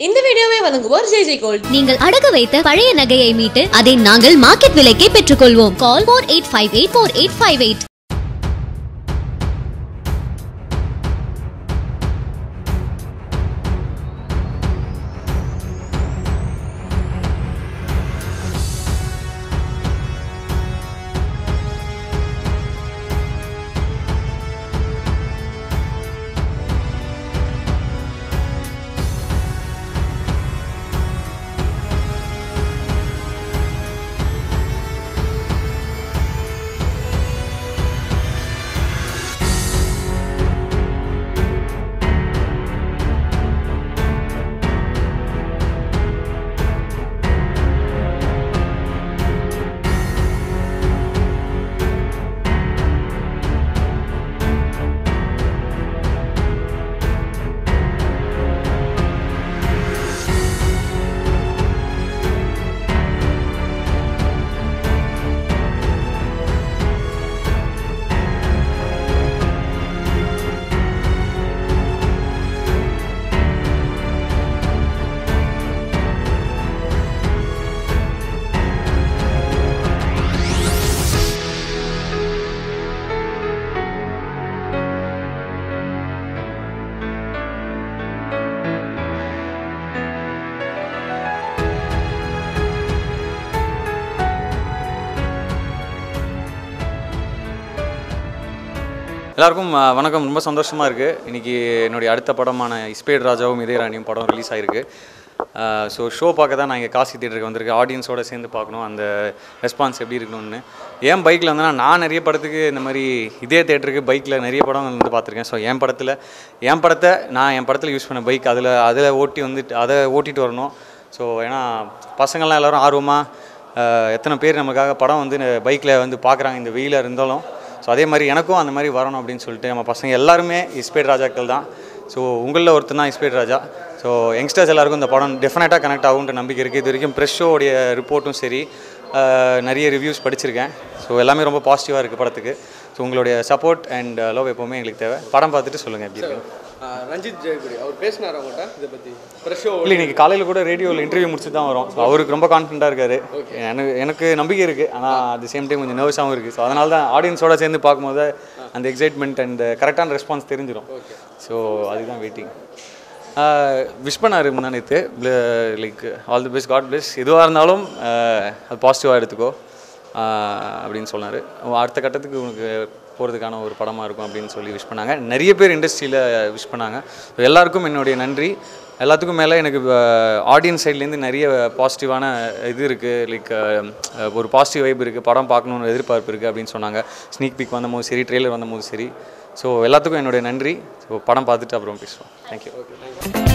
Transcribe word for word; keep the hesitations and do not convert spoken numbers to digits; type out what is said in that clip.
இந்த வீடியோவை வழங்குவோர் ஜே ஜே கோல்ட். நீங்கள் அடகு வைத்த பழைய நகையை மீட்டு அதை நாங்கள் மார்க்கெட் விலைக்கே பெற்றுக்கொள்வோம். கால் four eight five eight four eight five eight. எல்லாருக்கும் வணக்கம். ரொம்ப சந்தோஷமாக இருக்குது. இன்றைக்கி என்னுடைய அடுத்த படமான இஸ்பேட் ராஜாவும் இதயராணியும் படம் ரிலீஸ் ஆகிருக்கு. ஸோ ஷோ பார்க்க தான் நான் இங்கே காசி தியேட்டருக்கு வந்திருக்கேன். ஆடியன்ஸோடு சேர்ந்து பார்க்கணும் அந்த ரெஸ்பான்ஸ் எப்படி இருக்கணும்னு. ஏன் பைக்கில் வந்தேன்னா, நான் நிறைய படத்துக்கு இந்த மாதிரி இதே தேட்டருக்கு பைக்கில் நிறைய படம் வந்து பார்த்துருக்கேன். ஸோ என் படத்தில் என் படத்தை நான் என் படத்தில் யூஸ் பண்ண பைக் அதில் அதில் ஓட்டி வந்துட்டு அதை ஓட்டிகிட்டு வரணும். ஸோ ஏன்னா பசங்கள்லாம் எல்லோரும் ஆர்வமாக எத்தனை பேர் நமக்காக படம் வந்து பைக்கில் வந்து பார்க்குறாங்க இந்த வெயிலாக இருந்தாலும். ஸோ அதே மாதிரி எனக்கும் அந்த மாதிரி வரணும் அப்படின்னு சொல்லிட்டு நம்ம பசங்க எல்லாருமே இஸ்பேட் ராஜாக்கள் தான். ஸோ உங்களில் ஒருத்தர் தான் இஸ்பேட் ராஜா. ஸோ யங்ஸ்டர்ஸ் எல்லாருக்கும் இந்த படம் டெஃபினட்டாக கனெக்ட் ஆகுன்ற நம்பிக்கை இருக்குது. இது வரைக்கும் ப்ரெஸ் ஷோடைய ரிப்போர்ட்டும் சரி, நிறைய ரிவ்யூஸ் படிச்சிருக்கேன். ஸோ எல்லாமே ரொம்ப பாசிட்டிவாக இருக்குது படத்துக்கு. ஸோ உங்களுடைய சப்போர்ட் அண்ட் லவ் எப்போவுமே எங்களுக்கு தேவை. படம் பார்த்துட்டு சொல்லுங்கள் எப்படி இருக்கு. ரஞ்சித் ஜெயக்குடி அவர் பேசினார் அவங்கள்ட்ட இதை பற்றி ப்ரெஸ் ஷோ. இல்லை, இன்றைக்கி காலையில் கூட ரேடியோவில் இன்டர்வியூ முடிச்சு தான் வரும். ஸோ அவருக்கு ரொம்ப கான்ஃபிடண்ட்டாக இருக்கார். எனக்கு எனக்கு நம்பிக்கை இருக்குது. ஆனால் அட் தி சேம் டைம் கொஞ்சம் நர்வஸாகவும் இருக்குது. ஸோ அதனால தான் ஆடியன்ஸோடு சேர்ந்து பார்க்கும்போது அந்த எக்ஸைட்மெண்ட் அண்ட் கரெக்டான ரெஸ்பான்ஸ் தெரிஞ்சிடும். ஸோ அதுதான் வெயிட்டிங். விஷ் பண்ணார் முன்னாடித்து like all the best, God bless, எதுவாக இருந்தாலும் அது பாசிட்டிவாக எடுத்துக்கோ அப்படின்னு சொன்னார். அடுத்த கட்டத்துக்கு உனக்கு போகிறதுக்கான ஒரு படமாக இருக்கும் அப்படின்னு சொல்லி விஷ் பண்ணாங்க. நிறைய பேர் இண்டஸ்ட்ரியில் விஷ் பண்ணாங்க. எல்லாருக்கும் என்னுடைய நன்றி. எல்லாத்துக்கும் மேலே எனக்கு ஆடியன்ஸ் சைட்லேருந்து நிறைய பாசிட்டிவான இது இருக்குது. லைக் ஒரு பாசிட்டிவ் வைப் இருக்குது, படம் பார்க்கணுன்னு எதிர்பார்ப்பு இருக்குது அப்படின்னு சொன்னாங்க. ஸ்னீக் பீக் வந்தபோது சரி, ட்ரெய்லர் வந்தபோது சரி. ஸோ எல்லாத்துக்கும் என்னுடைய நன்றி. ஸோ படம் பார்த்துட்டு அப்புறம் பேசுவோம். தேங்க்யூ.